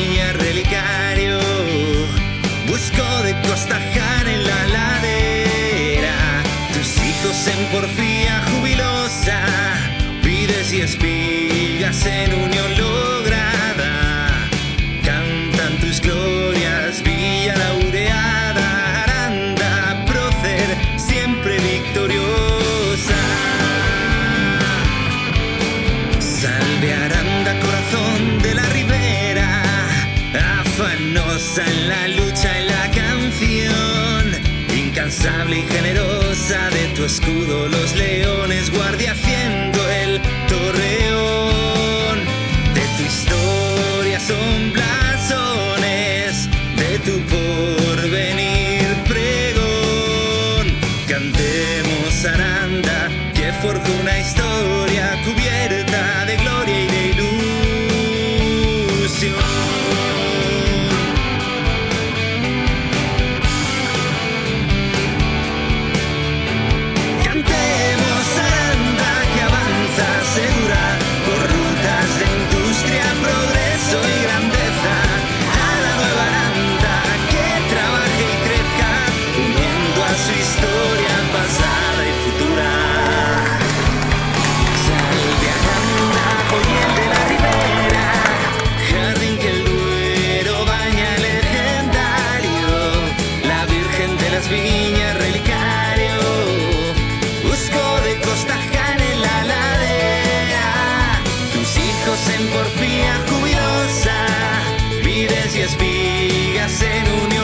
Viña Relicario, Busco de Costajana en la ladera, tus hijos en Porfía Jubilosa, Vides y Espigas en unión lograda, cantan tus glorias, Villa Laureada, Aranda, Prócer, siempre victoriosa. Salve Aranda, corazón de la ribera, afanosa en la lucha, en la canción, incansable y generosa de tu escudo, los leones, guardia haciendo el torreón. De tu historia son blasones, de tu porvenir pregón. Cantemos Aranda, que forjó una historia cubierta de gloria y de ilusión. Segura por rutas de industria, progreso y grandeza, a la nueva Aranda que trabaje y crezca, uniendo a su historia pasada y futura. Salve Aranda, joyel de la ribera, jardín que el Duero baña, legendario, la Virgen de las Viñas Relicario, Busco de Costajana en la ladera, en Porfía Jubilosa, Vides y Espigas en unión.